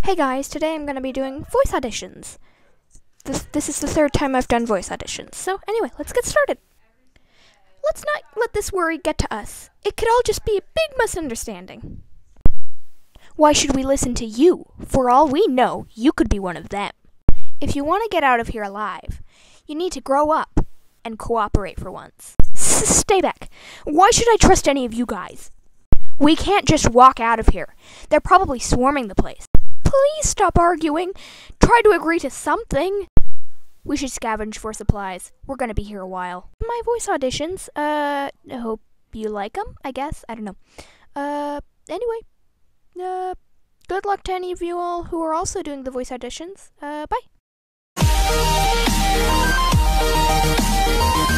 Hey guys, today I'm going to be doing voice auditions. This is the third time I've done voice auditions. So anyway, let's get started. Let's not let this worry get to us. It could all just be a big misunderstanding. Why should we listen to you? For all we know, you could be one of them. If you want to get out of here alive, you need to grow up and cooperate for once. Stay back. Why should I trust any of you guys? We can't just walk out of here. They're probably swarming the place. Please stop arguing. Try to agree to something. We should scavenge for supplies. We're gonna be here a while. My voice auditions, I hope you like them, I guess. I don't know. Anyway. Good luck to any of you all who are also doing the voice auditions. Bye.